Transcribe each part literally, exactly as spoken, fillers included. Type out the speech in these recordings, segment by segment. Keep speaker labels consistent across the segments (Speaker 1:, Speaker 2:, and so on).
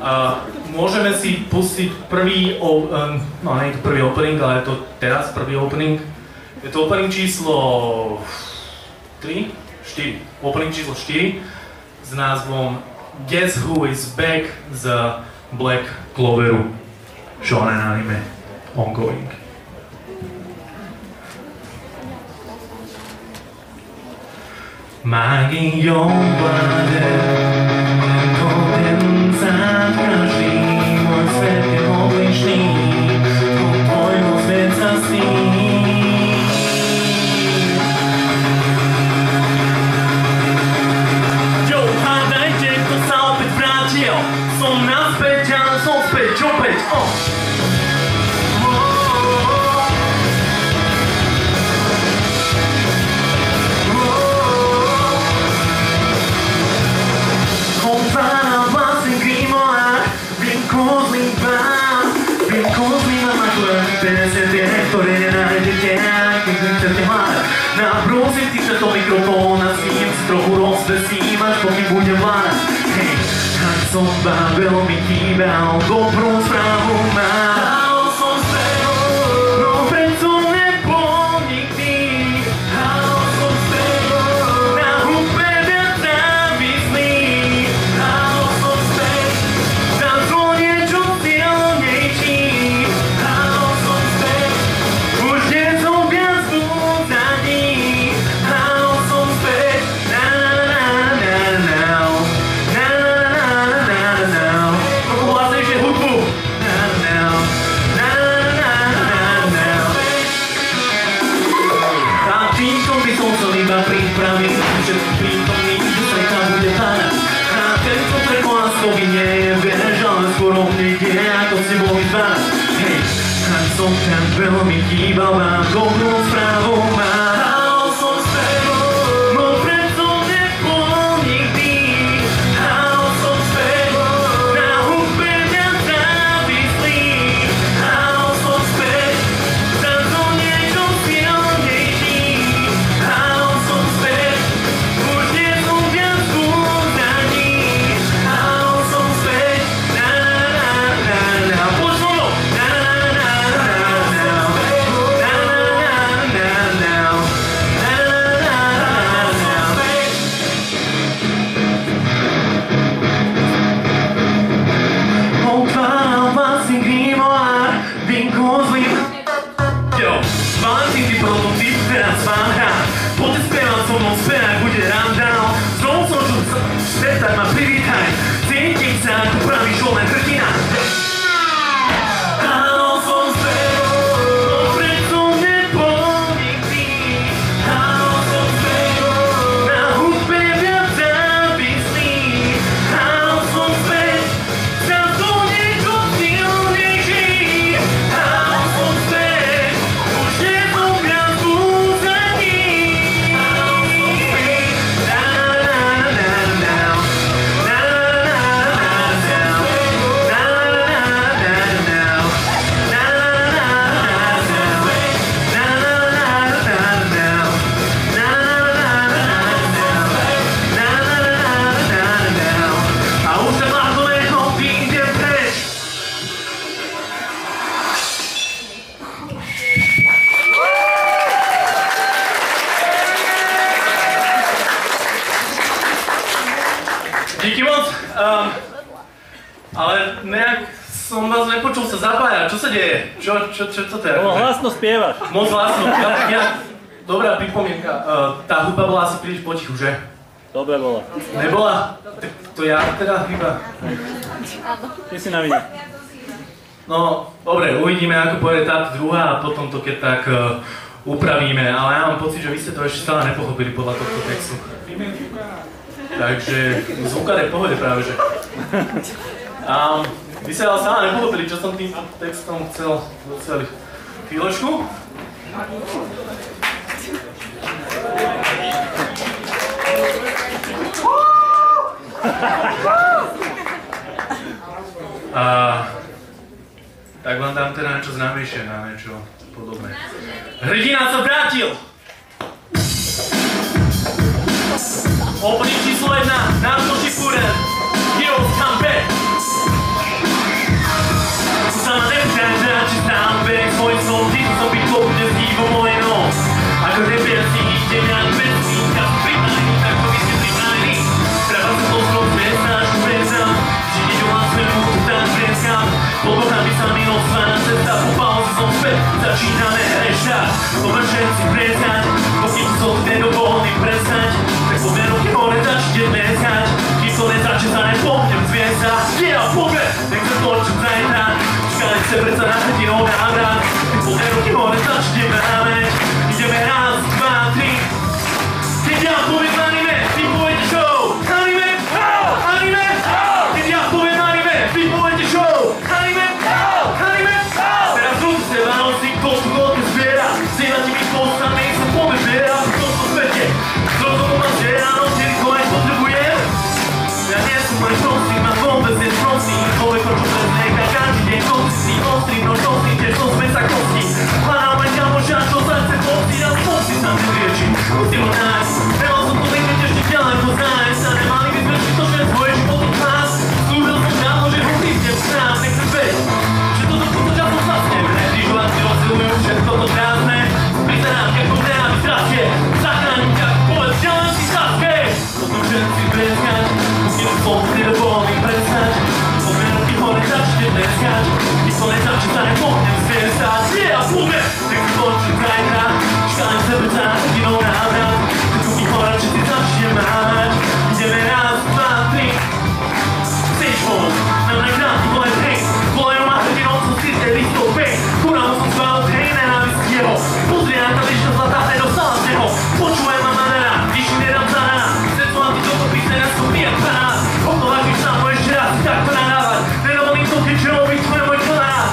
Speaker 1: Uh, môžeme si pustiť prvý, o, um, no nie je to prvý opening, ale je to teraz prvý opening. Je to opening číslo tri, štyri, opening číslo štyri s názvom Guess Who is Back z Black Cloveru, shonen anime Ongoing. Magii obłady kondensat każdy mój świetnie obliczni od twojego świeca sní. Jo, hádajte, kto sa opäť vrátil. Som naspäť, ale som späť, opäť, oh. Ktoré nájdete, keď chcete hľadať. Nabrúsim ti sa to mikrofón a s ním si trochu rozvesím, až pokým budem vládať. Hej, tak som vám veľmi chýbal, dobrú správu mám. Halo, som späť, no preto nebol nikdy. Halo, som späť, na hudbe viac závislý. Halo, som späť, tam to niečo silnejší. Pripraviť všetkých prítomných, že sa tam bude pána. A tento prekláskovi nie je vieš, ale skoro niekde, ako si bol vyzvánať. Hej, tak som tam veľmi chýbal, mám dobrú správu mám. Halo, som späť, no preto nebol nikdy. Halo, som späť, na hudbe viac závislý. Halo, som späť, za to niečo silnejší. Halo, som späť, už nie som viac skúdaný. Halo, som späť, na na na na na. Poď so mnou! Na na na na na na na na na. Otváram vlastný grimoár, vinko zlým. Jo, Valentín, ty prototyp, teraz vám hrá. Poďte spievam so mnou, spevák bude randál. Znovu som tu späť, tak ma privítaj. Cítim sa ako pravý šolen hrdina. Áno, som späť, no preto nebol nikdy. Áno, som späť, na hudbe viac závislý. Áno, som späť, za to niečo silnejší. Áno, som späť, už nie som viac skúsený. Áno, som späť, na na na na na a už sa ma to nechopí, idem preč. Díky moc, um, ale nejak som vás nepočul sa zapájať. Čo sa deje? Čo, čo, čo, čo to je?
Speaker 2: No, hlasno spievaš.
Speaker 1: Moc hlasno. Ja, ja, dobrá pripomienka. Uh, tá hudba bola asi príliš potichu, že?
Speaker 2: Dobre bola.
Speaker 1: Nebola? Tak to ja teda chyba.
Speaker 2: Ty si na vine.
Speaker 1: No, dobre, uvidíme, ako pôjde táto druhá a potom to keď tak uh, upravíme. Ale ja mám pocit, že vy ste to ešte stále nepochopili podľa tohto textu. Takže zvukár je v pohode práve, že. Um, vy ste ale stále nepochopili, čo som týmto textom chcel doceliť. Chvíľočku. A tak vám dám teda niečo známejšie na niečo podobné. Hrdina sa vrátil! Opening číslo jedna, náš Shippuden, Heroes come back! začíname hrešať. Poďme všetci prezať, pokým sú nedovolný presať. Tak poďme ruky hore, začnite dneskať. Kým to nezačne sa nepomnem zviezda. Yeah, poďme, nech sa točím zajtra. Čakali se predsa na hrdinou návrat. Tak poďme ruky hore, začnite mrámeť. Ideme raz, dva, tri. Keď ja poviem anime, ty poviete show. Anime, anime. Keď ja poviem anime, ty poviete show. Anime, anime. Teraz ľudí se vánoci, kto tu hodne zbiera. Sievať mi postami, sa pobežiera v tomto svete. Toto to ma zbiera, no vtedy to aj potrebujem. Ja nie som len prostý, mám vôbec neprostý. Človek, čo bez neka, každý deň končí. Ostrý, no štostý, tiež to sme sa kostí. Hľadám aj ďalšia, čo sa chce postiť. A postiť sa mi rieči, musím ho nájsť. Veľa som to niekde ešte ďaleko znájsť. A nemali by sme si to, že svoje životom nás. Slúžil som dávno, že ho prísnem sám, nechcem veď. Že toto toto časom zasnem. Nežívať si rozsilujú všetko to krásne. Prizerám, ako nenávisť strašie. Zachránim ťa, povedz, že len si saské. Potom všetci preskať, musím som nedovolný prestať. Poďme ruky hore, začne dneskať. Když to nezačne sa nepohnem zviestať. Yeah, poďme, nech si točím zajtra. Čakám sebe za hrdinou návrat. Keď ruky hore, či si začne mávať. Ideme raz, dva, tri. Stage phone, mám najkrátky vole drink. Volajú ma hrdinou, som si zde listov pek. Kurám som zval, hej, nenávisť jeho. Pozri na tá lišta zlatá, nedostala z neho. Počúvaj ma manera, když mi nedám za rana. Chcem ti toto písne, ja som pijak za nás. Obnováš mi sám, ešte raz si takto nadávať. Nedovolím to, keď robiť tvoje môj členárá.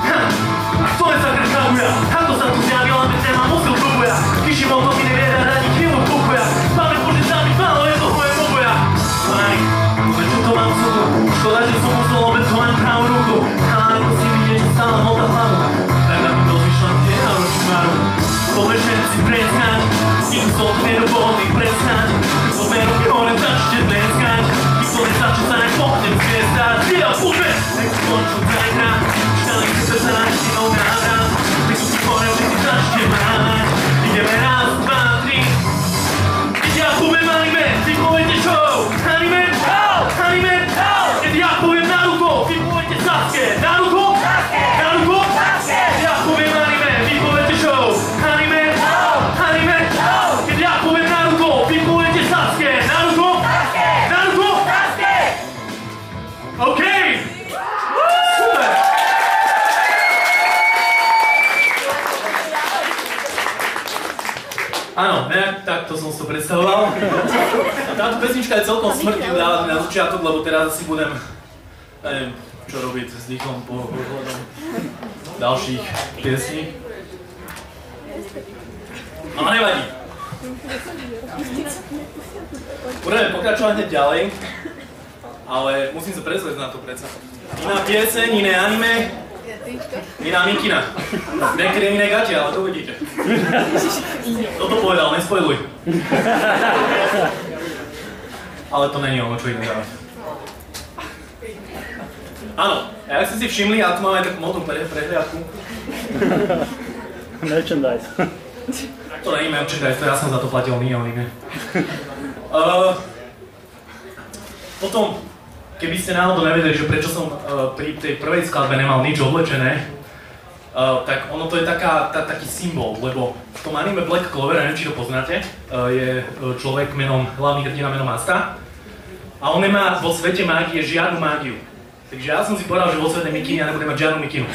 Speaker 1: A kto je sa kršavuja? Ako sa tu zjavila, veď nemám musil do boja. Kyši mo to mi nevieda, radí chvíľu pokoja. Máme Bože zámi, málo je to moje oboja. Aj, ale čo to mám v súdu? Škoda, že som musel obec len pravú ruku. Ale ako si vidieť, že stále mota hlavu. Tak na mi to zvyšľam tie na ročnú maru. Poďme všetci preskať, kým som nedovolný prestať. Poďme ruky hore, začnite dneskať. Kým to nezačne sa nepohnem zviestať. Yeah, poďme, nech si končím zajtra. Čakali se sa na hrdinou návrat. Nech si hore, že si začne mávať. Ideme raz, dva, tri. Keď ja poviem anime, ty poviete show. Anime, anime. Keď ja poviem Naruto, ty poviete Sasuke. Naruto, Naruto. Keď ja poviem anime, ty poviete show. Anime, anime. Keď ja poviem Naruto, ty poviete Sasuke. Naruto, Naruto. OK. Super. Áno, nejak takto som si to predstavoval. A táto pesnička je celkom smrtne dávať na začiatok, lebo teraz asi budem, neviem, čo robiť s dýchom po pohľadom ďalších piesní. No nevadí. Budeme pokračovať hneď ďalej, ale musím sa prezliecť na to predsa. Iná pieseň, iné anime, iná mikina. Niekedy iné gate, ale to uvidíte. Kto to povedal, nespojluj. Ale to není ono, čo idem dávať. Áno, ja ak ste si všimli, ja tu mám aj takú modnú prehliadku.
Speaker 2: Merchandise.
Speaker 1: To není merchandise, to ja som za to platil, nie oni, ne. Uh, potom, keby ste náhodou nevedeli, že prečo som uh, pri tej prvej skladbe nemal nič oblečené, uh, tak ono to je taká, tá, taký symbol, lebo v tom anime Black Clover, neviem, či to poznáte, uh, je človek menom, hlavný hrdina menom Asta a on nemá vo svete mágie žiadnu mágiu. Takže ja som si povedal, že vo svete mikiny ja nebudem mať žiadnu mikinu.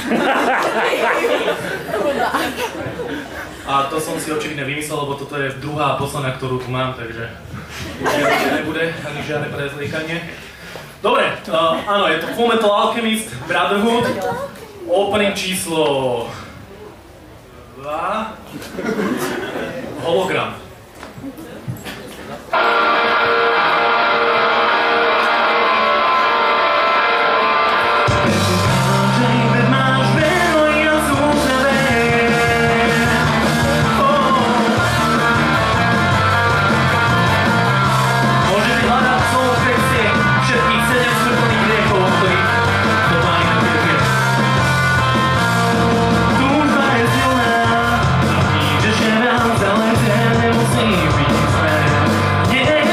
Speaker 1: A to som si očividne vymyslel, lebo toto je druhá posledná, ktorú tu mám, takže určite nebude ani žiadne prezliekanie. Dobre, uh, áno, je to Full Metal Alchemist Brotherhood, opening číslo dva, hologram.
Speaker 3: Yeah.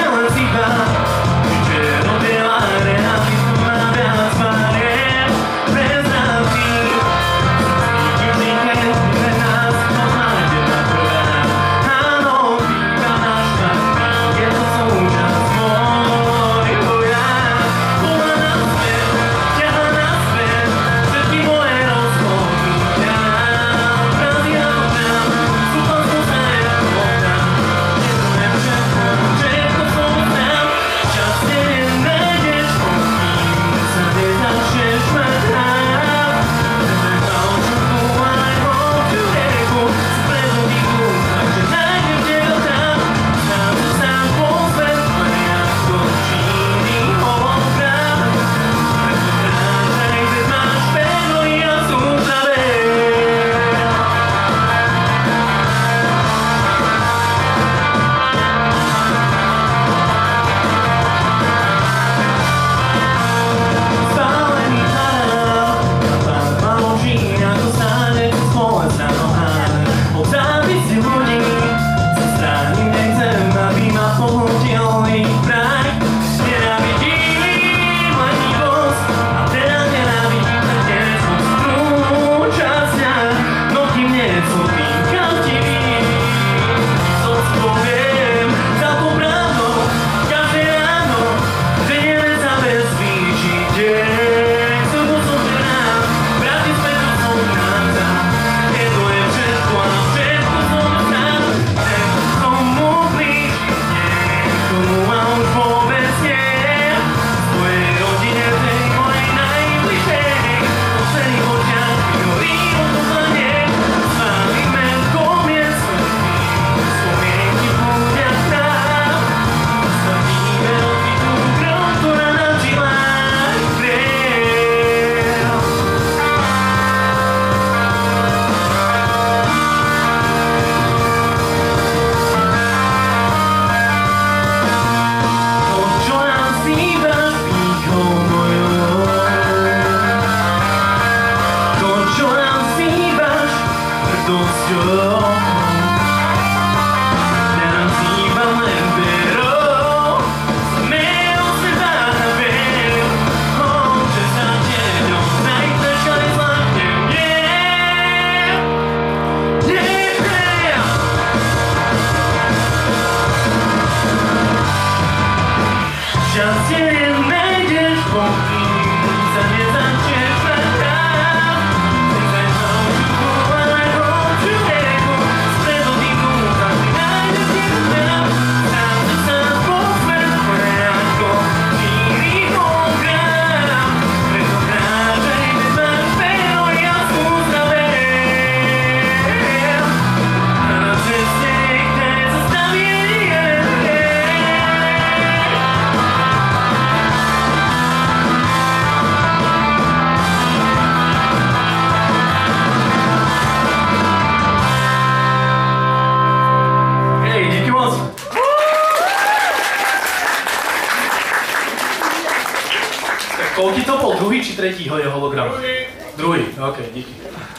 Speaker 1: Koľký to bol? Druhý či tretí je hologram? Druhý. Druhý, ok, díky.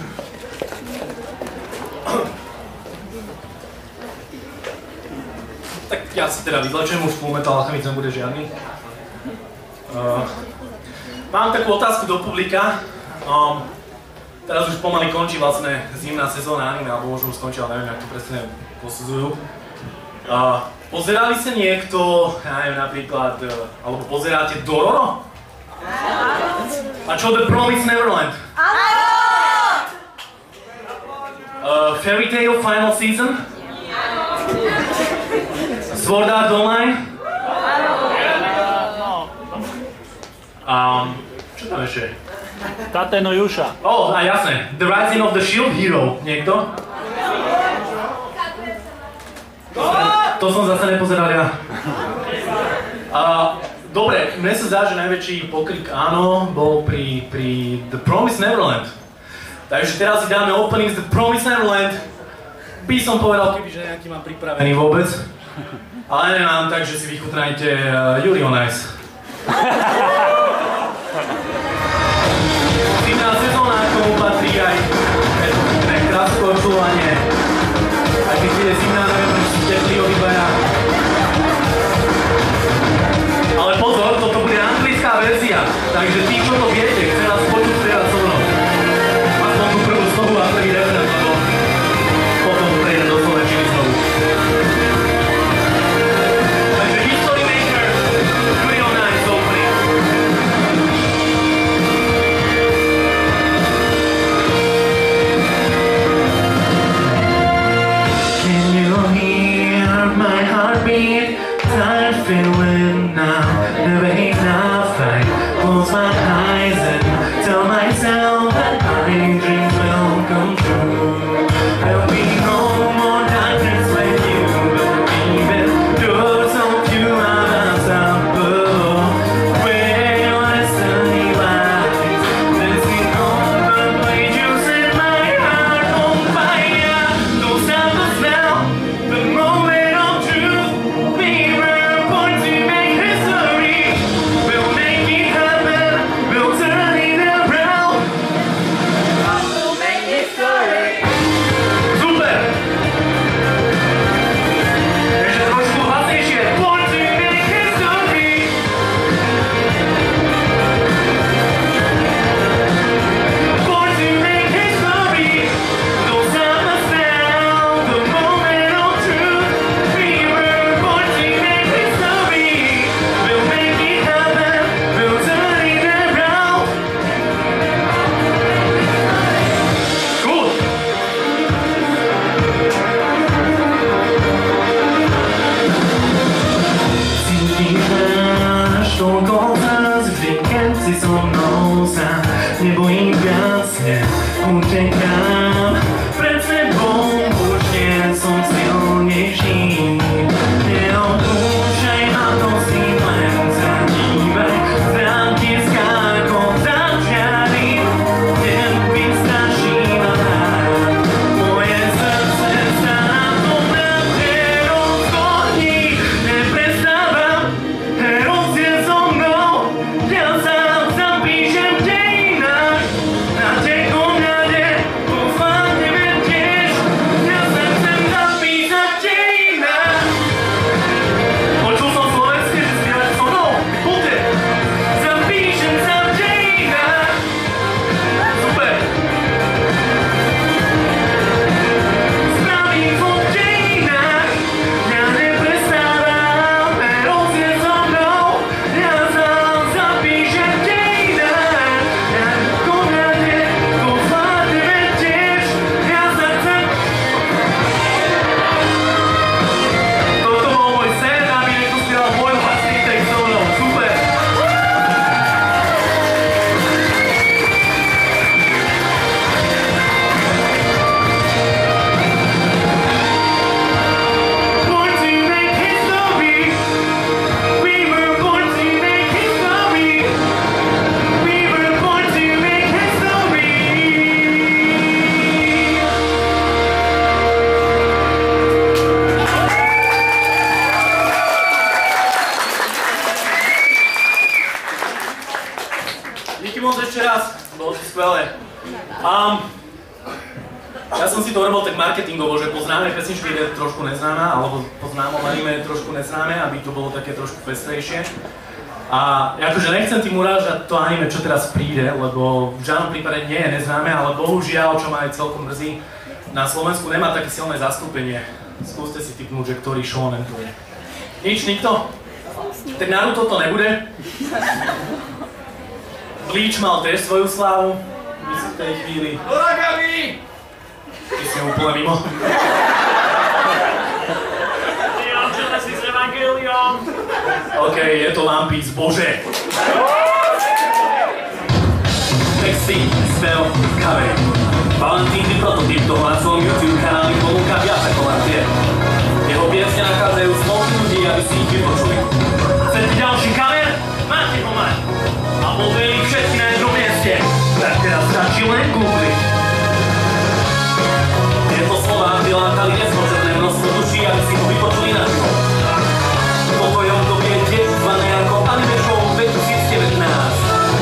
Speaker 1: Tak ja si teda vyzlečujem, už Full Metal Alchemist nebude žiadny. Uh, mám takú otázku do publika. Um, teraz už pomaly končí vlastne zimná sezóna anime, alebo možno už skončila, neviem, jak to presne posudzujú. Uh, pozerali sa niekto, ja neviem, napríklad, uh, alebo pozeráte Dororo? A čo The Promised Neverland? Uh, Fairy Tail Final Season? Sword Art Online? Um, čo tam ešte?
Speaker 2: Tate no Yusha.
Speaker 1: Oh, a jasné. The Rising of the Shield Hero. Niekto? To som zase nepozeral ja. Uh, Dobre, mne sa zdá, že najväčší pokrik áno bol pri, pri The Promised Neverland. Takže teraz si dáme opening z The Promised Neverland. By som povedal, kebyže nejaký mám pripravený vôbec. Ale nemám, takže si vychutnajte uh, Yuri on Ice. Zimná sezóna, k tomu patrí aj krátko očúvanie. Aj keď je zimná, neviem, že si teplí obidvaja. Ale pozor, toto bude anglická verzia, takže tí, čo to viete, chce nás počuť spievať so mnou. Aspoň tú prvú slovu a prvý refrén, lebo potom prejde do slovečiny znovu. Takže History Maker, Yuri on Ice opening. Can you hear my heartbeat? Time feeling now, never enough. I close my eyes and tell myself that my dreams will come true. There'll be no more darkness when you believe it. Doors of you are unstoppable. Where your destiny lies, there's the open blade. You set my heart on fire. Don't stop us now. The moment of truth. Nebojím viac, neutekám pred sebou, už nie som silnejší. Neopúšťaj ma, prosím, len sa dívaj, stránky skákov za čiary, nevystraší ma rád. Moje srdce sa na tom ráde rozhodí, neprestávam, heros je so mnou, ja sám zapíšem dejinách, na tekom ľade, raz, bolo to skvelé. Um, ja som si to robil tak marketingovo, že po známej pesničke je trošku neznáma, alebo po známom anime je trošku neznáme, aby to bolo také trošku pestrejšie. A akože nechcem tým urážať to anime, čo teraz príde, lebo v žiadnom prípade nie je neznáme, ale bohužiaľ, čo ma aj celkom mrzí, na Slovensku nemá také silné zastúpenie. Skúste si tipnúť, že ktorý shonen to je. Nič, nikto? Tak Naruto to nebude. Bleach mal tiež svoju slávu. Myslím v tej chvíli. Doragami! Ty si úplne mimo. OK, je to One Piece, bože. Texty, spev, cover. Valentínny prototyp toho na svojom YouTube kanáli ponúka viac ako len tie. Jeho piesne nachádzajú spolky ľudí, aby si ich vypočuli. Chcete ďalší cover? Máte ho mať. A boli všetky na jednom mieste. Tak teraz stačí len googliť. Tieto slová vylákali nespočetné množstvo duší, aby si ho vypočuli na živo. Toto je obdobie tiež zvané ako Anime Show dvetisícdevätnásť.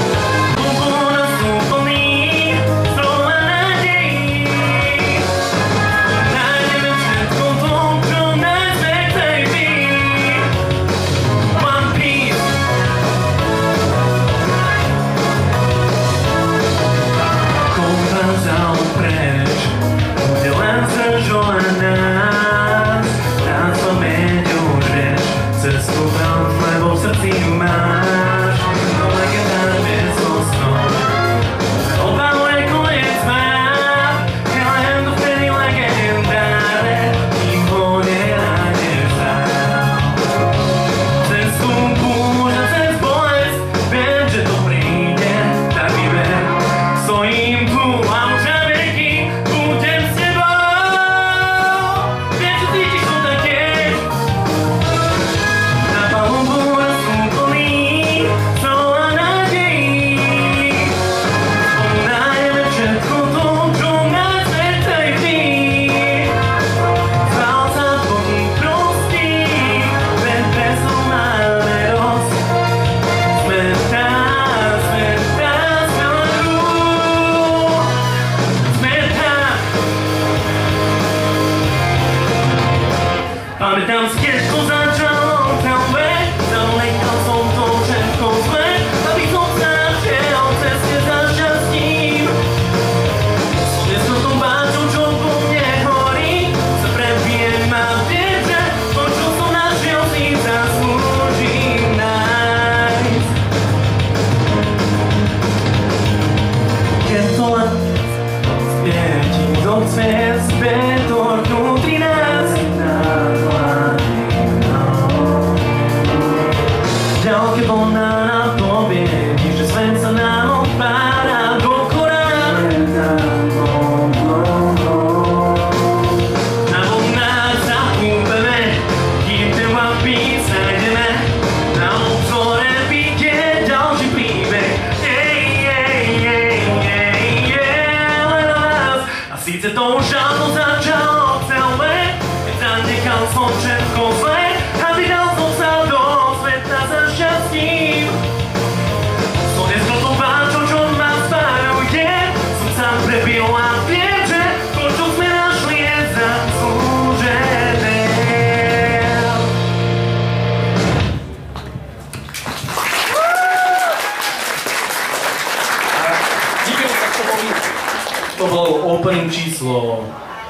Speaker 1: To bol opening číslo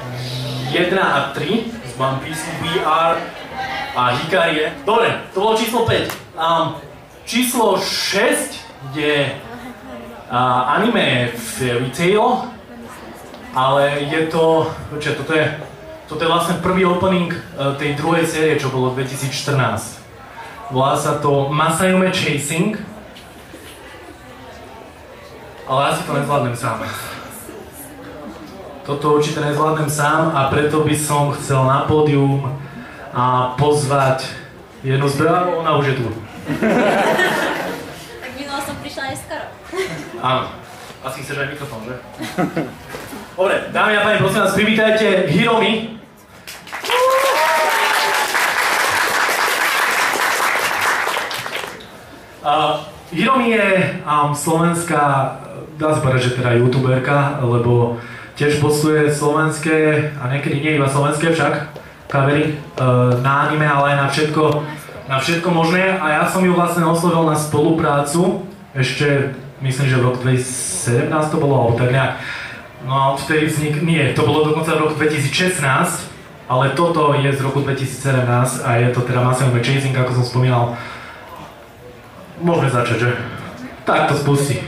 Speaker 1: jeden a tri z One Piece, We Are a Hikarie. Dobre, to bolo číslo päť. Um, číslo šesť je uh, anime Fairy Tail, ale je to, počkaj, toto je, toto je vlastne prvý opening uh, tej druhej série, čo bolo dvetisícštrnásť. Volá sa to Masayume Chasing, ale asi to nezvládnem sám. Toto určite nezvládnem sám a preto by som chcel na pódium a pozvať jednu z brávou, ona už je tu.
Speaker 3: Tak minula som prišla neskoro.
Speaker 1: Áno, asi chceš aj mikrofón, že? Dobre, dámy a páni, prosím vás, privítajte Hiromi. Uh, Hiromi je um, slovenská
Speaker 3: dá sa povedať, že teda youtuberka, lebo tiež postuje slovenské, a niekedy nie iba slovenské však, covery na anime, ale aj na všetko, na všetko možné. A ja som ju vlastne oslovil na spoluprácu, ešte myslím, že v roku dvetisícsedemnásť to bolo, alebo tak nejak. No a odtedy vznik, nie, to bolo dokonca v roku dvetisícšestnásť, ale toto je z roku dvetisícsedemnásť a je to teda Masahime Chasing, ako som spomínal. Môžeme začať, že? Tak to spustí.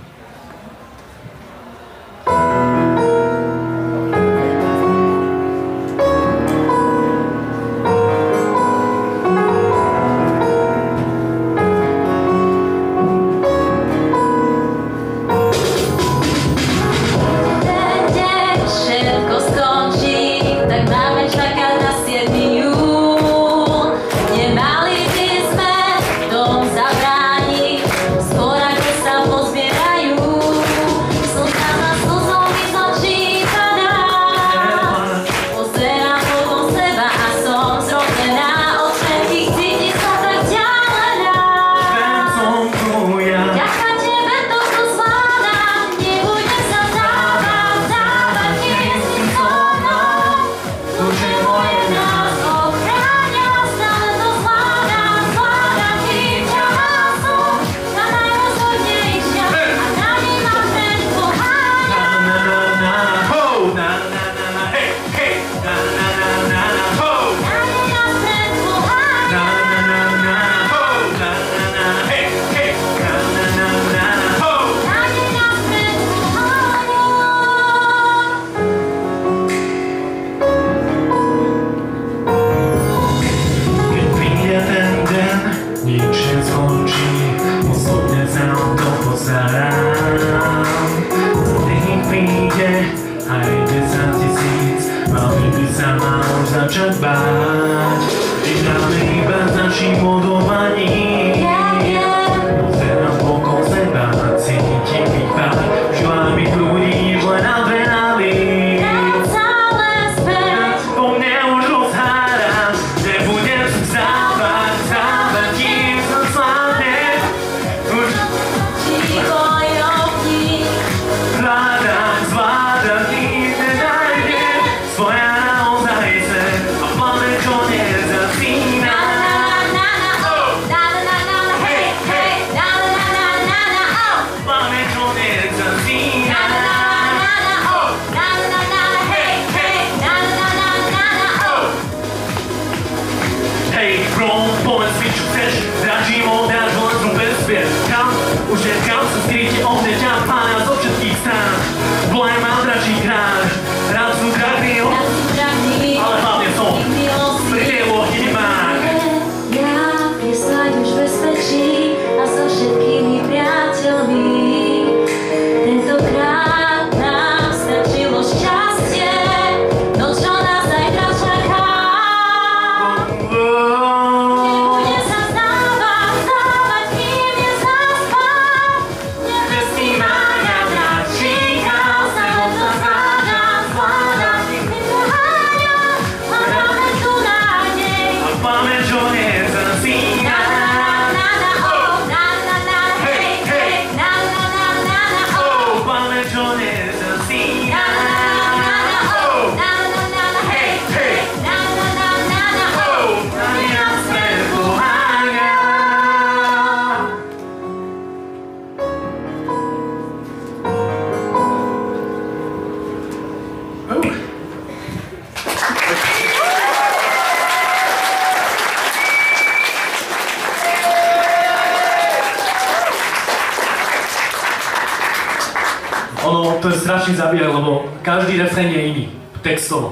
Speaker 3: Ono to je strašne zabíjať, lebo každý refrén je iný, textovo.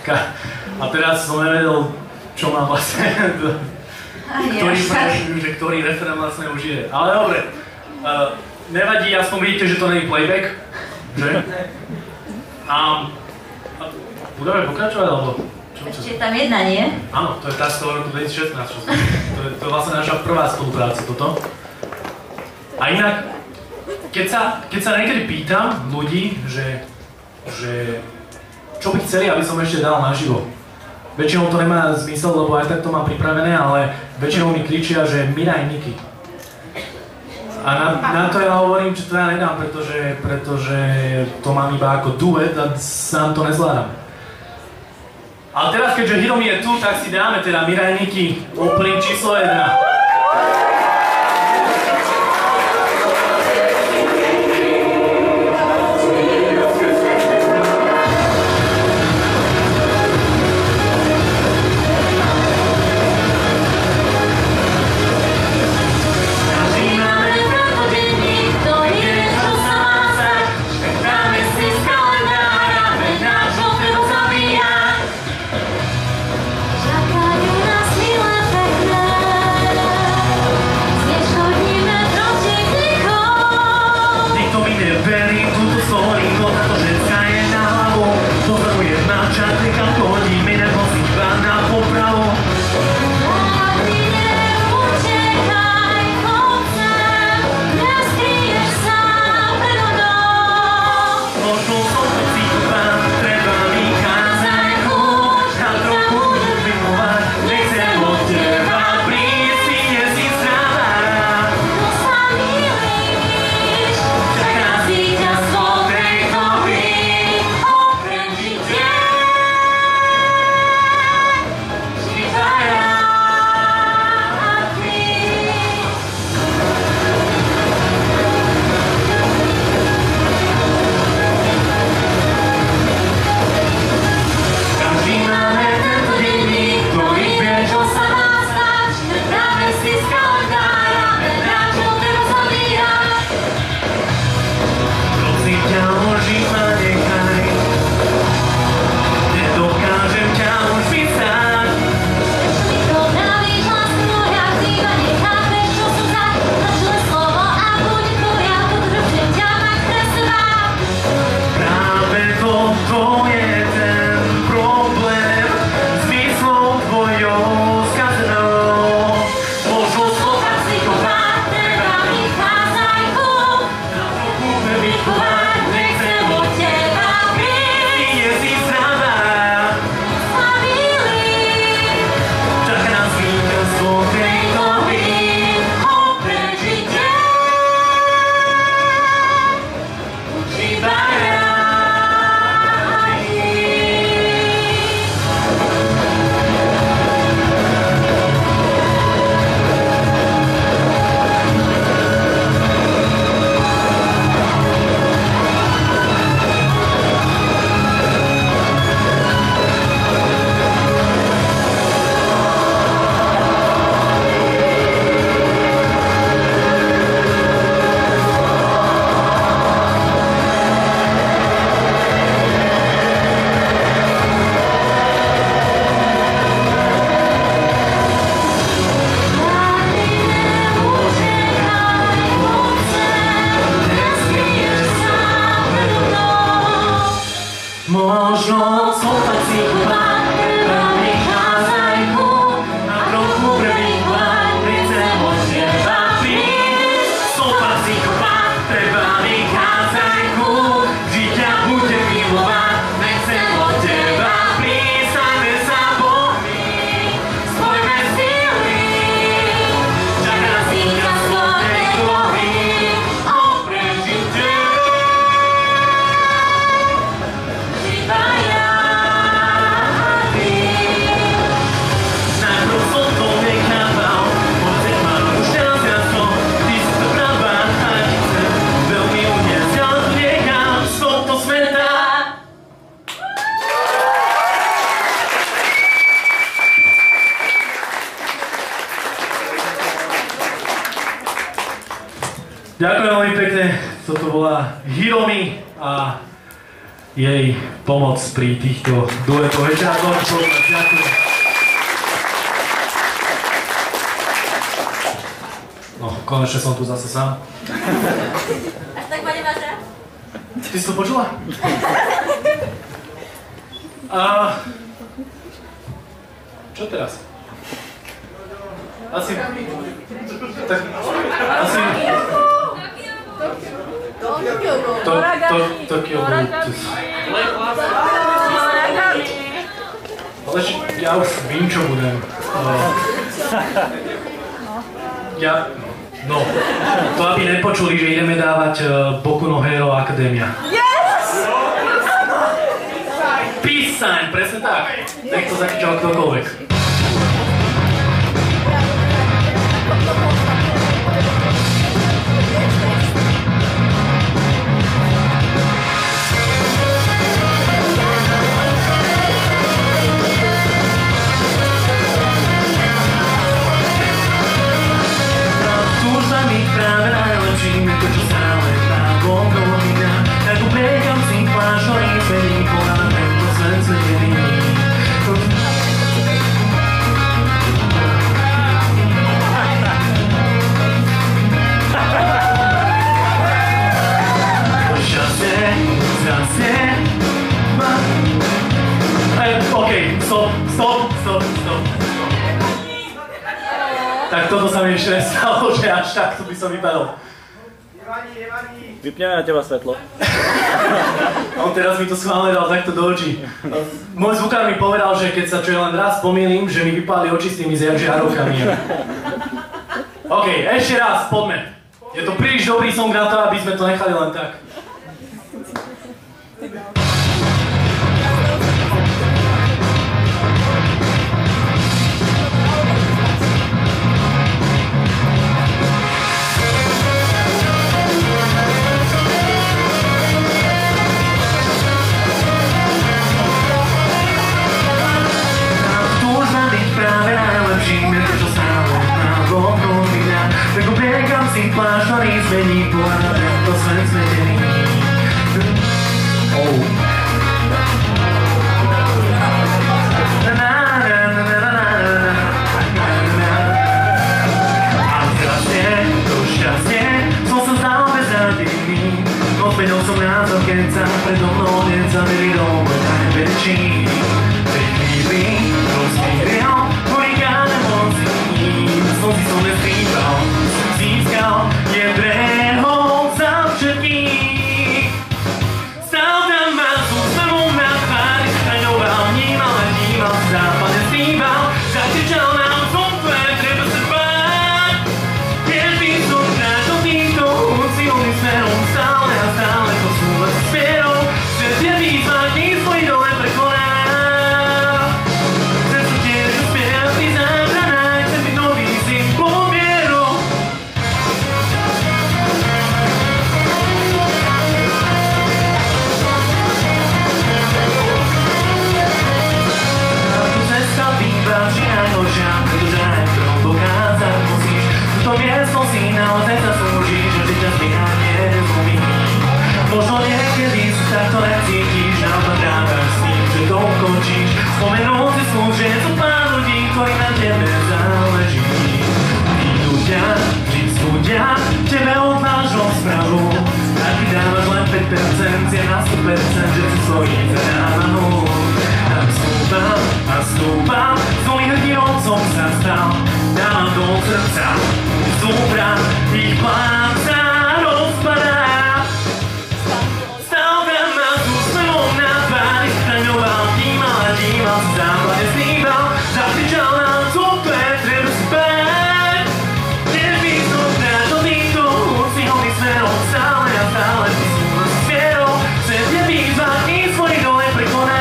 Speaker 3: A teraz som nevedel, čo mám vlastne, ktorý, že ktorý refrén vlastne už je. Ale dobre, uh, nevadí, aspoň vidíte, že to není playback, že? A, a budeme pokračovať, alebo čo?
Speaker 4: Ešte je tam jedna, nie?
Speaker 3: Áno, to je tá z toho roku dvetisícšestnásť, čo som, to, je, to je vlastne naša prvá spolupráca, toto. A inak, Keď sa, keď sa niekedy pýtam ľudí, že, že čo by chceli, aby som ešte dal naživo. Väčšinou to nemá zmysel, lebo aj tak to mám pripravené, ale väčšinou mi kričia, že mi daj Niky. A na, na to ja hovorím, že to ja nedám, pretože, pretože to mám iba ako duet a sám to nezvládam. Ale teraz, keďže Hiromi je tu, tak si dáme teda Mirajniky opening číslo jedna. Ďakujem veľmi pekne, toto bola Hiromi a jej pomoc pri týchto duetoch. Ešte raz veľmi pekne, ďakujem. No, konečne som tu zase sám.
Speaker 4: Až tak ma nemáš rád?
Speaker 3: Ty si to počula? A... Čo teraz? Asi... Tak... Asi... To, to, Tokyo Ghoul. Ale ja už vím, čo budem. Ja... No, to aby nepočuli, že ideme dávať uh, Boku no Hero Academia.
Speaker 5: Yes!
Speaker 3: Peace sign, presne tak. Nech to zakričal ktokoľvek.
Speaker 1: Túžba byť práve najlepším, je to, čo stále távo okolo mňa. Tak ubliekam si pláž, ktorý zmení pohľad na tento svet svetený. Šťastie, šťastie ma...
Speaker 3: Hey, OK, stop, stop, stop, stop. Tak toto sa mi ešte nestalo, že až takto by som vypadol.
Speaker 2: Vypneme na teba svetlo.
Speaker 3: On teraz mi to schválne dal takto do očí. Môj zvukár mi povedal, že keď sa čo len raz pomýlim, že mi vypáli oči s tými jak žiarovkami. OK, ešte raz, poďme. Je to príliš dobrý song na to, aby sme to nechali len tak.
Speaker 1: Tak obliekam si pláž, ktorý zmení pohľad na tento svet svetený.
Speaker 3: Oh.
Speaker 1: A šťastie, to šťastie, som sa zdal beznadený. Odmenil som názor, keď sa predo mnou nezavili do môjho nebečí. V tej chvíli rozmíril, hurikáne mocný, som si som neskrýval. Získal jedného za všetkých. Stal tam ma s úsmevom na tvári, raňoval, vnímal a díval, západe zpíval, zakričal nám zvonku, treba sa báť. Každý som kráčal týmto silným smerom, stále a stále posúvať sa smerom. Svet je výzva, kým svoj dole prekoná. Chcem sa tiež uspieť, ty zábraná, chcem byť nový symbol vierou. Pretože najprv dokázať musíš. Túto miestnosť si naozaj zaslúžiš, že ty ťa zlyhá nezlomí. Možno niekedy si takto necítiš, naopak rádaš s tým, že to ukončíš. Spomenul si slúb, že je tu pár ľudí, ktorí na tebe záleží. Idú ťa, vždy súdia, tebe odvážnou spravu. A ty dávaš len päť percent, je na sto percent, že si stojíš za námahu. Tak stúpam a stúpam, zlým hrdinom som sa stal. Dávam do srdca zúbra, ich plán sa rozpadá. Stal tam ma s úsmevom na tvári, raňoval, vnímal a díval, západe snýval, zakričal nám zvonku, treba si báť. Každý som kráčal týmto úctyhodným smerom, stále a stále posúvam sa smerom. Svet je výzva, kým svoj dole prekoná.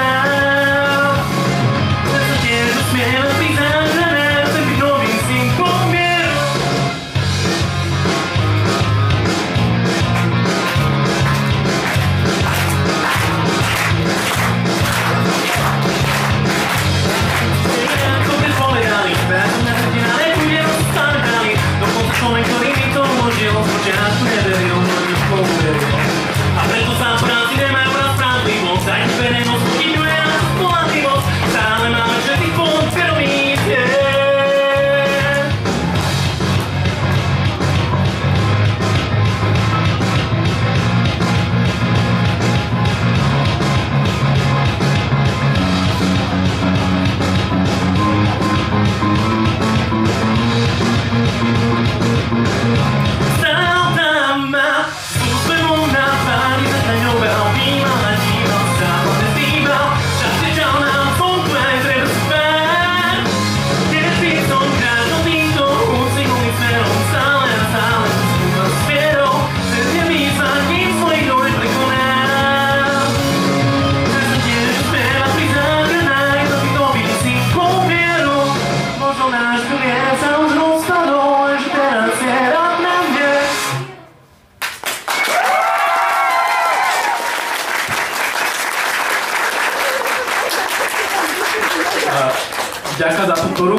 Speaker 3: ďakujem za podporu.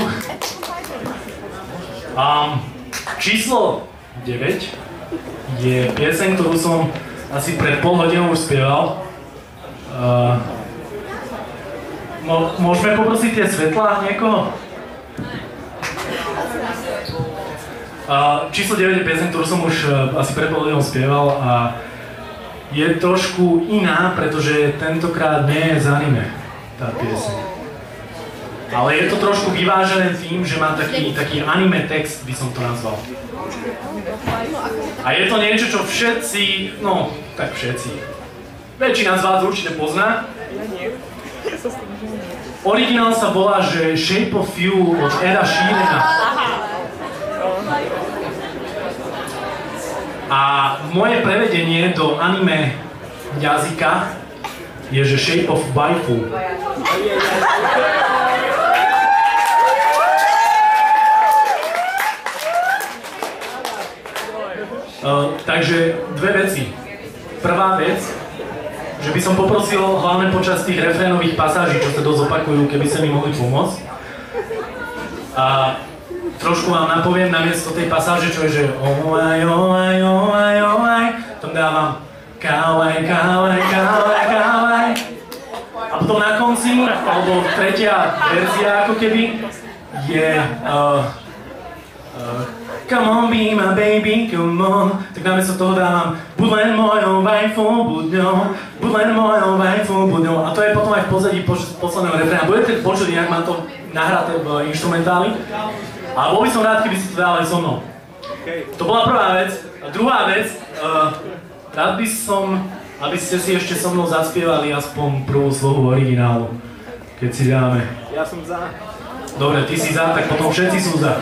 Speaker 3: Um, číslo deväť je pieseň, ktorú som asi pred pol hodinou už spieval. Uh, mo- môžeme poprosiť tie svetlá niekoho? Uh, číslo deväť je pieseň, ktorú som už uh, asi pred pol hodinou spieval a je trošku iná, pretože tentokrát nie je z anime tá pieseň. Ale je to trošku vyvážené tým, že má taký, taký anime text, by som to nazval. A je to niečo, čo všetci, no, tak všetci. Väčšina z vás určite pozná. Originál sa volá, že Shape of You od Eda Sheerana. A moje prevedenie do anime jazyka je, že Shape of Waifu. Uh, takže dve veci. Prvá vec, že by som poprosil hlavne počas tých refrénových pasáží, čo sa dosť opakujú, keby sa mi mohli pomôcť. A trošku vám napoviem namiesto tej pasáže, čo je, že oaj, oaj, oaj, oaj, tam dávam kawaii, kawaii, kawaii, kawaii. A potom na konci, alebo tretia verzia ako keby, je uh, uh, come on, be my baby, come on. Tak namiesto toho dávam buď len mojou waifu, buď ňou, buď len mojou waifu, buď ňou. A to je potom aj v pozadí poč- posledného refréna. Budete počuť, jak mám to nahraté v inštrumentáli. Ale bol by som rád, keby si to dali so mnou. To bola prvá vec. A druhá vec, uh, rád by som, aby ste si ešte so mnou zaspievali aspoň prvú slohu originálu. Keď si dáme.
Speaker 2: Ja som za.
Speaker 3: Dobre, ty si za, tak potom všetci sú za.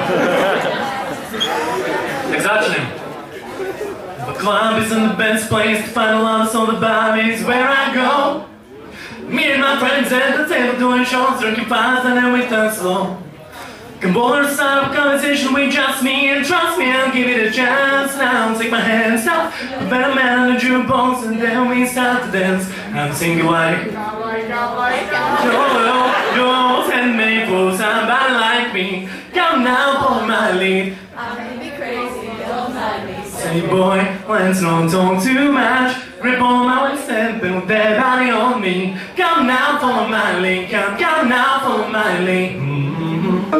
Speaker 3: Tak začnem. The club isn't the best place to find a love, so the bar is where I go. Me and my friends at the table doing shows, drinking fast and then we turn slow. Can boil start up a conversation with just me, and trust me, I'll give it a chance. Now take my hand, stop, a better man on the jukebox, and then we start to dance. I'm singing like Joel, Joel, send me for somebody like me. Come now, follow my lead.
Speaker 4: I may be crazy, don't mind me.
Speaker 3: Say boy, let's not talk too much. Grip on my waist and build that body on me. Come now, follow my lead. Come, come now, follow my lead. Mm-hmm.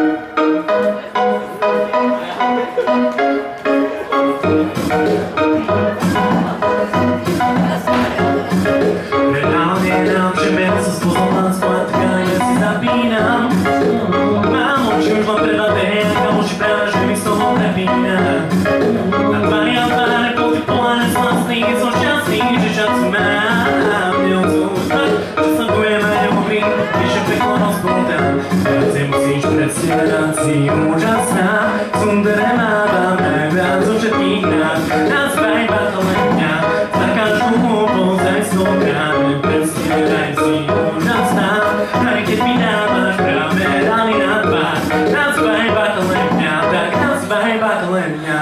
Speaker 3: Nedávno že meno sa spoznala spadka, ja si zapínam. Mám oči už len prevadené, kamoši práve, že mi z toho prepína. Na tvári a tváre potypované z vlastných, som šťastný, že šancu mám. Neodzúvať, že sa dujem a nehovorím, že peklo rozpútam. Viac nemusíš predstierať, si úžasná. Sundere mávam najviac zo všetkých nás. Nazvaj iba to len mňa, za každú hlúposť aj stokrát. Predstieraj, si úžasná, aj keď mi dávaš práve rany na tvár. Nazvaj iba to len mňa, tak nazvaj iba to len mňa.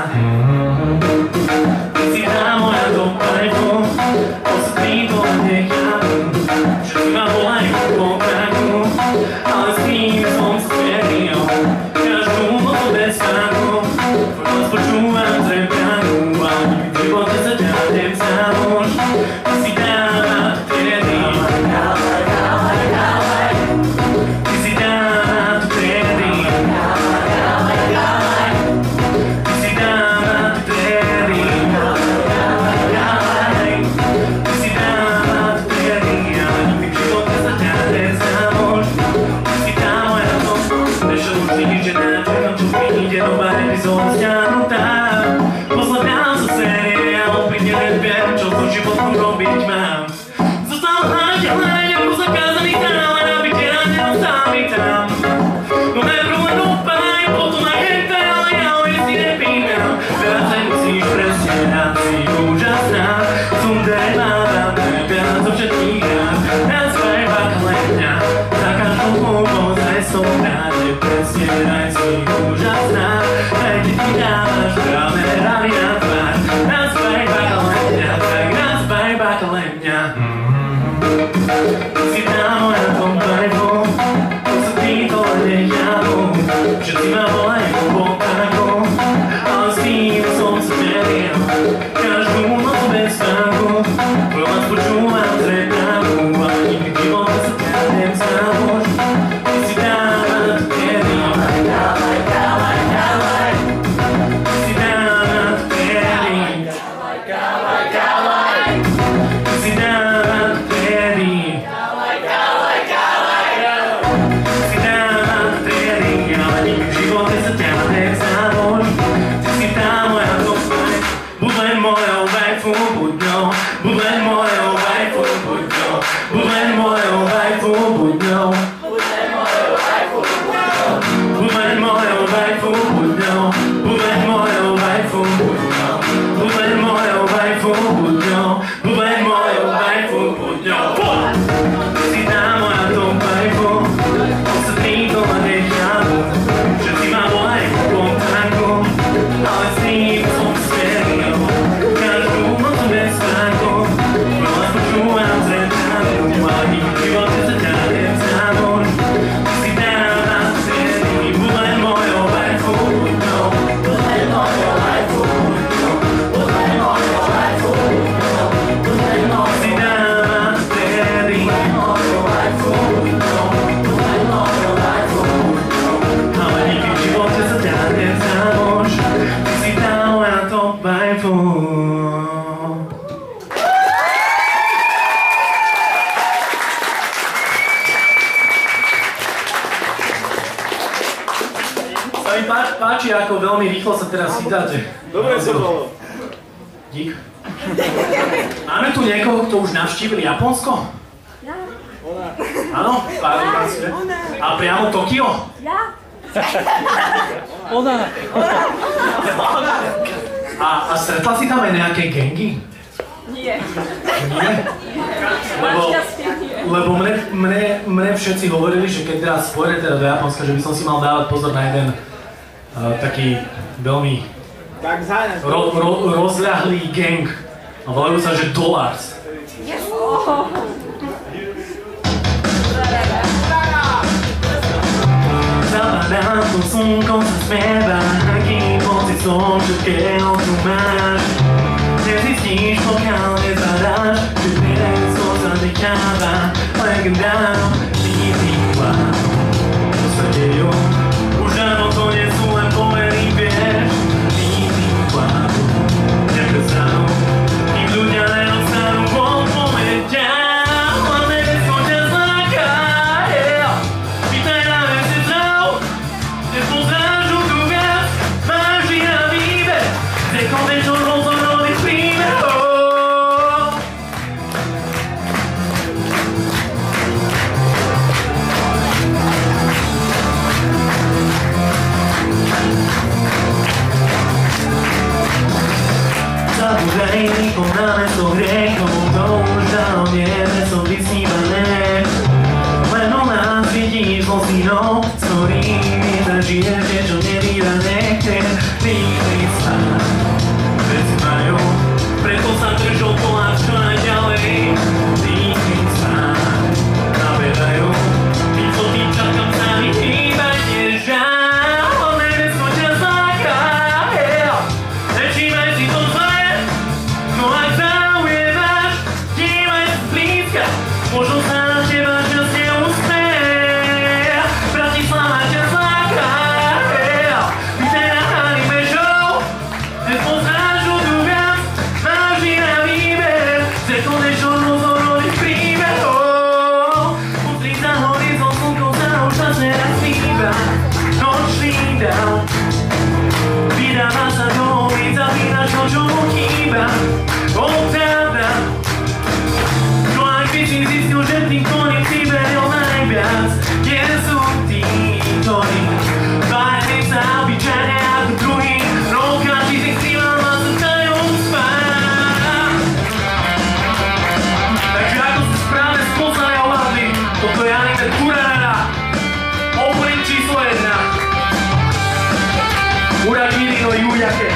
Speaker 3: Ty si tá moja do pajku, to sa týko nechápu. Všetci ma volajú po kraku, ale s tým som sa smeril. Každú noc bez strachu, furt počúvam zrepiaku, a nikdy v živote sa ťa nevzdáš. Ty si dáva tu triedy, ty si dáva tu triedy, ty si dáva tu triedy, ty si dáva tu triedy, ale nikdy v živote sa ťa nevzdáš. Ty si tá moja noc, než už vidíš, že na čakom čo vyjde nová epizóda stiahnutá. Posledná zo série, ja opäť neviem, čo so životom robiť mám. Zostal hľadať a hľadať ako zakázaný tam, len aby te rád neostál mi tam. No najprv len opaj, potom aj henta, ale ja ho si nepínam. Veľa sa musíš prestierať, si úžasná. Sundere mávam najviac zo všetkých nás. Nazvaj iba to len mňa, za každú hlúposť aj stokrát. Prestieraj, si úžasná, aj keď mi dávaš práve rany na tvár. Nazvaj iba to len mňa, tak nazvaj iba to len mňa. Ty si tá moja kompajku, to sa týko len páči, ako veľmi rýchlo sa teraz chytáte.
Speaker 5: Dobre to bolo.
Speaker 3: Dík. Máme tu niekoho, kto už navštívil Japonsko?
Speaker 4: Ja.
Speaker 3: Áno? Pár ľudí. A priamo Tokio?
Speaker 4: Ja.
Speaker 2: Ona.
Speaker 3: A, a stretla si tam aj nejaké gangy?
Speaker 4: Nie.
Speaker 3: Nie? Lebo,
Speaker 4: Našťastie nie.
Speaker 3: lebo mne, mne, mne všetci hovorili, že keď teraz pôjdem teda do Japonska, že by som si mal dávať pozor na jeden uh, taký veľmi
Speaker 5: Tak zájne.
Speaker 3: ro, ro, rozľahlý gang. A volajú sa, že Dollars.
Speaker 4: Yes. Oh.
Speaker 1: Zapadá to slnko, sa smieva, aký pocit som, všetkého tu máš. Nezistíš, pokiaľ nezbadáš, že prieslo sa necháva legendárno výzývam. To sa dejú, už áno, to nie sú len pomery, vieš. Výzývam, neprestanú, kým ľudia len ostanú von povedia. Hlavne nebeskú ťa zláka, yeah. Pýtaj na mesiacov, nepoznáš už tu viac, máš i na výber, sekunde, čo rozhodových príbehov. Zabúdaj rýchlo na mesto hriechov, to už dávno vieme, som vysnívané. Len o nás vidíš vo snínoch, s ktorými zažiješ niečo nebývané. Rýchly spáť, veci majú, preto sa drž okolo čo najďalej. Rýchly spáť, nabedajú, tým, co tým čakám sa mi chýbať nežal. Nebesko ťa zláka, yeah. Nečímaj si to zlé, no ak záujem máš, dívaj sa zblízka, možno sa na teba čas neusmie. Bratislava ťa zláka, yeah. Vítaj na anime show, nepoznáš o tu viac, máš i na výber, sekunde čo rozhodových príbehov. Pozri za horizont, slnko sa už čas nerastíva, nočný dáv. Vydáva sa do ulic a vynáš to, čo mu chýba. Opravda. No ak by si zistil, že tým, ktorým si veril najviac, kde sú tí, ktorí bájali sa obyčajne ako druhý, no každý si skrýval a sa dajú spať. Takže ako ste správne spoznali a ovládli, toto je anime Kurarara, opening číslo jedna. Uragiri no Yuyake.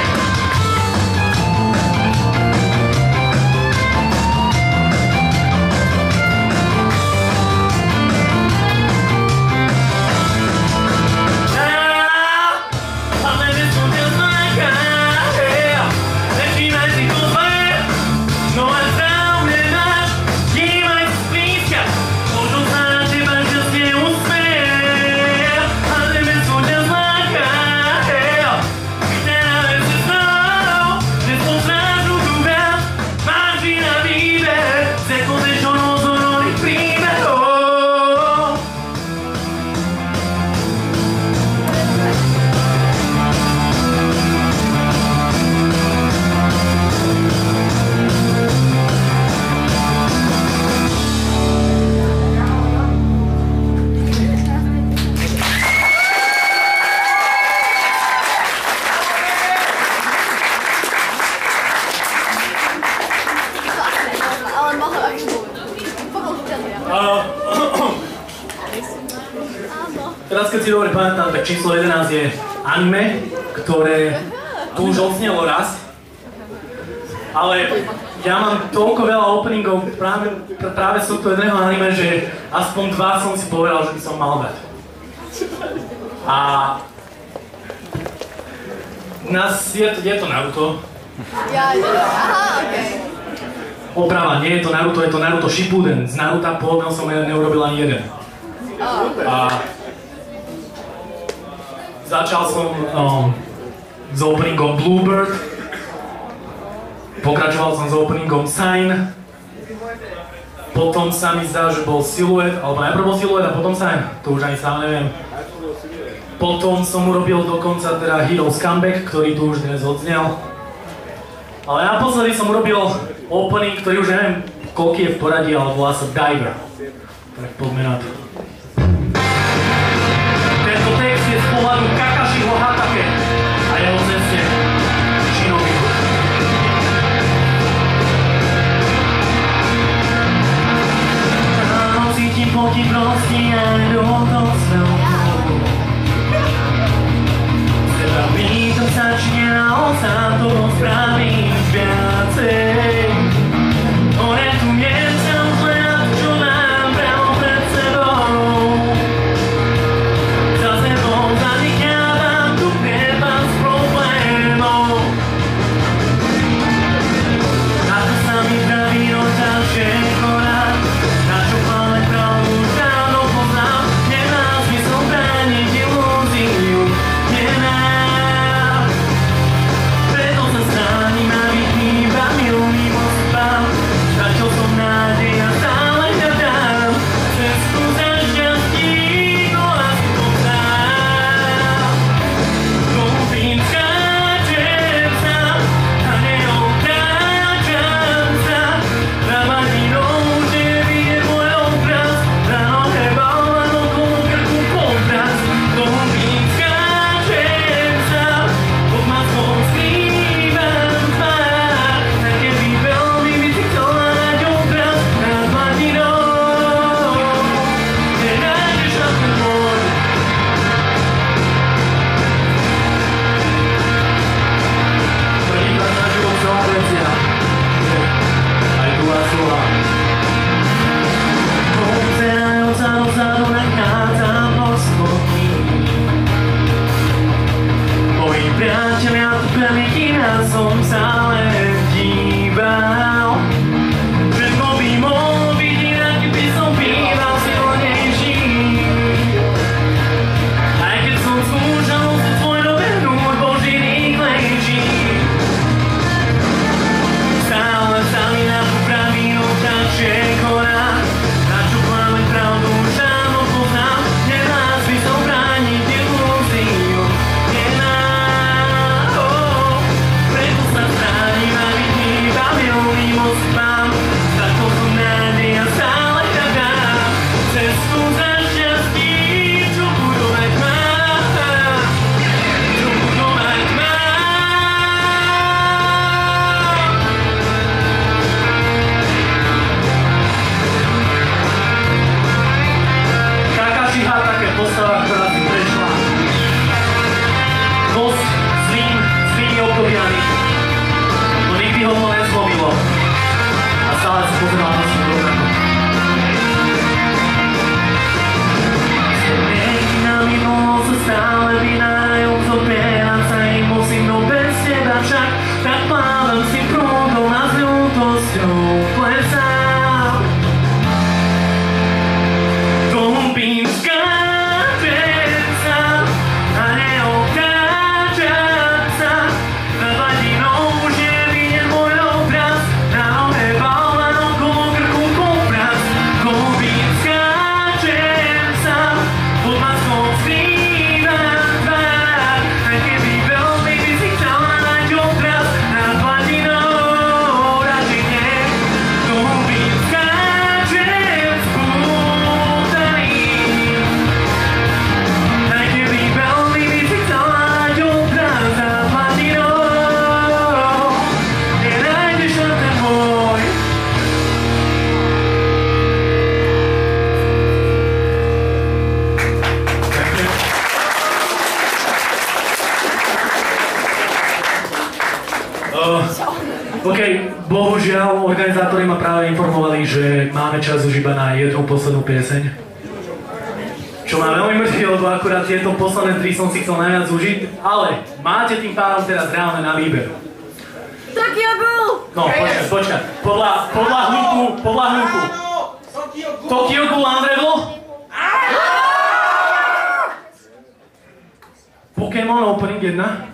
Speaker 4: Ale mohol aj môj. Pochopiteľne. Áno.
Speaker 3: Teraz keď si dobre pamätám, tak číslo jedenásť je anime, ktoré tu už odznelo raz. Ale ja mám toľko veľa openingov práve, práve z tohto jedného anime, že aspoň dva som si povedal, že by som mal dať. A nás je to, je to Naruto.
Speaker 4: Ja, ja, aha, okej.
Speaker 3: Oprava, nie je to Naruto, je to Naruto Shippuden. Z Naruta pôvodného som neurobil ani jeden. A začal som um, s openingom Bluebird, pokračoval som s openingom Sign, potom sa mi zdá, že bol Silhouette, alebo najprv bol Silhouette a potom Sign, to už ani sám neviem. Potom som urobil dokonca teda Heroes Comeback, ktorý tu už dnes odznel. Ale naposledy som urobil opening, ktorý už neviem, koľký je v poradí, ale volá sa Diver. Tak poďme na to. Tento text je z pohľadu Kakashiho Hatake a jeho ceste Shinobi. Ráno cítim pochybnosti aj do svého. Mi to začína, on sám to spravím viacej. Orientujem sa už len na to, čo mám právo pred sebou. Za sebou zanechávam tu priepas problémov. Na to sa mi praví oča všetko rád. Na čo máme pravdu, už dávno poznám. Nemá zmysel brániť ilúziu. Nemá. Som sa len díval, že to by mohol byť inak, keby som býval silnejší. Aj keď som skúšal sa tvoj dobehnúť, Boží rýchlejší. Stále sa mi na to praví oča všetko rád. Na čo máme pravdu, už dávno poznám. Nemá zmysel brániť ilúziu. Nemá. Kakashi Hatake, postava, ktorá si prešla dosť zlým, zlými obdobiami. No nikdy ho to nezlomilo a stále si pozeral na svoj rovnako. Spomienky na minulo sa stále vynajú, zopierať sa im musím, no bez teba však tak plávam si prúdom a s ľútosťou plesám. Tumpím, skáčem sa a neotáčam sa. Na hladinou už je vidieť môj obraz, na nohe balvan okolo krku kompras. Tumpím, skáčem sa, pod maskou skrývam tvár. Aj keby veľmi by si chcela mať obraz nad hladinou, radšej nie. Tumpím, skáčem spútaný. Aj keby veľmi by si chcela mať obraz nad hladinou, nenájdeš na ten môj. Uh, OK, bohužiaľ, organizátori ma práve informovali, že máme čas už iba na jednu poslednú pieseň. Čo ma veľmi mrzí, lebo akurát tieto posledné tri som si chcel najviac užiť, ale máte tým pádom teraz reálne na výber.
Speaker 4: Tokyo Ghoul!
Speaker 3: No, počkaj, počkaj. Podľa, podľa hluku, podľa hluku. Tokyo Ghoul Unravel? Pokémon Opening jedna?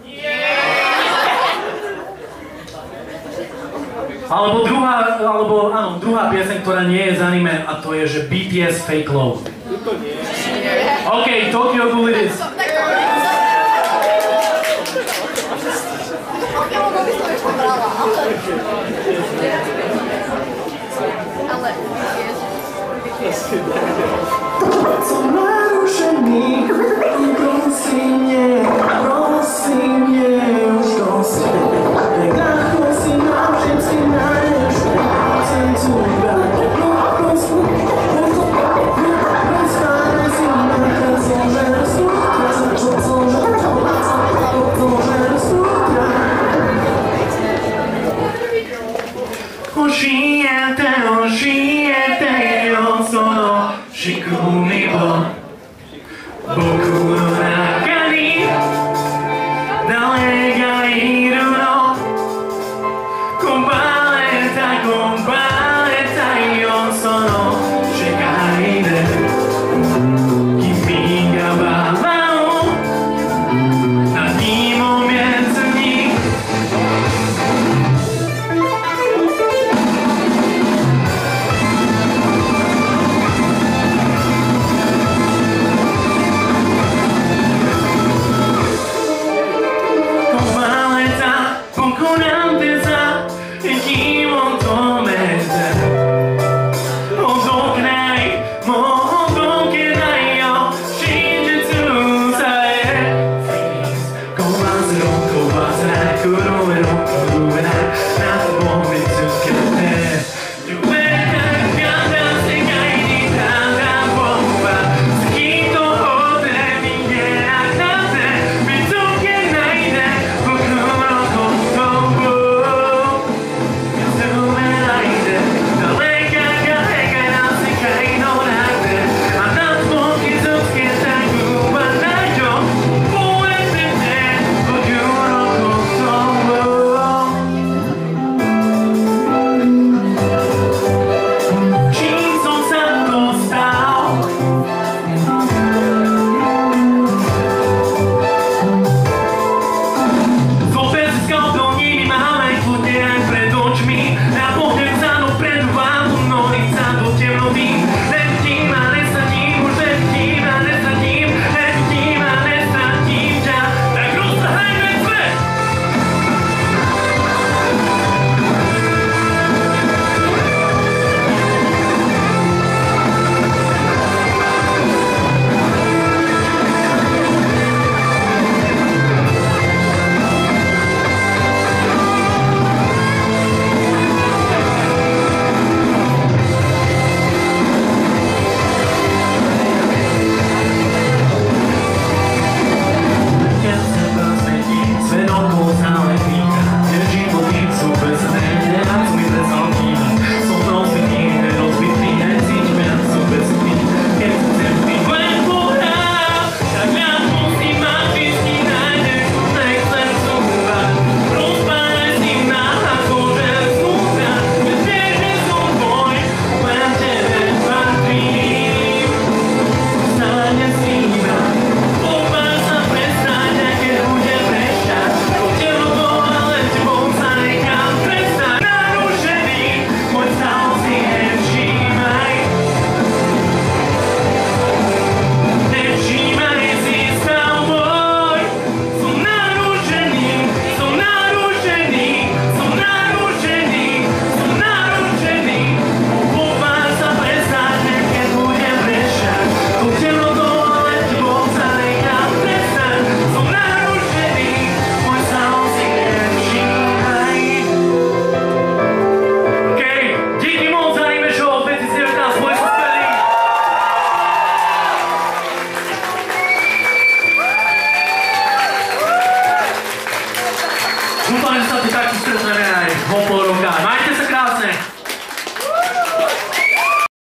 Speaker 3: Alebo druhá, alebo áno, druhá pieseň, ktorá nie je z anime, a to je, že bé té es Fake Love.
Speaker 5: To nie.
Speaker 3: OK, Tokyo Ghoul it is.
Speaker 4: Tak to Ale
Speaker 1: Co narušení, prosím mě, prosím mě, už to si. Nechal si nám vždycky najdeš, prosím tebe. Dostane si na zložené sutra, zložené sutra. Ožijete, ožijete, jo, sono, šikumi bo.